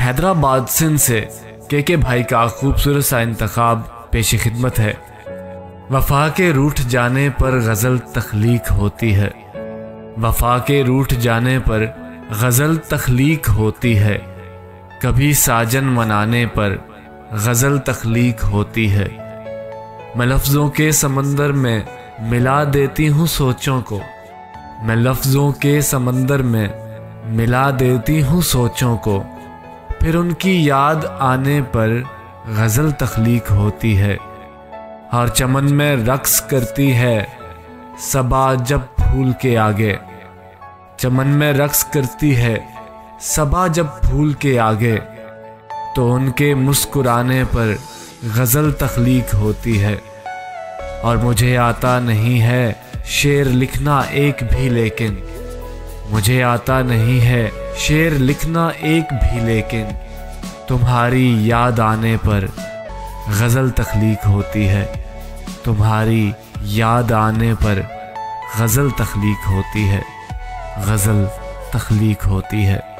हैदराबाद सिंध से के भाई का खूबसूरत सा इंतखाब पेश खिदमत है। वफा के रूठ जाने पर गज़ल तख्लीक होती है, वफा के रूठ जाने पर गज़ल तख्लीक होती है, कभी साजन मनाने पर गज़ल तख्लीक होती है। मैं लफ्ज़ों के समंदर में मिला देती हूँ सोचों को, मैं लफ्ज़ों के समंदर में मिला देती हूँ सोचों को, फिर उनकी याद आने पर गज़ल तख्लीक होती है। हर चमन में रक्स करती है सबा जब फूल के आगे, चमन में रक्स करती है सबा जब फूल के आगे, तो उनके मुस्कुराने पर गज़ल तख्लीक होती है। और मुझे आता नहीं है शेर लिखना एक भी, लेकिन मुझे आता नहीं है शेर लिखना एक भी, लेकिन तुम्हारी याद आने पर गज़ल तख्लीक होती है, तुम्हारी याद आने पर गज़ल तख्लीक होती है, गज़ल तख्लीक होती है।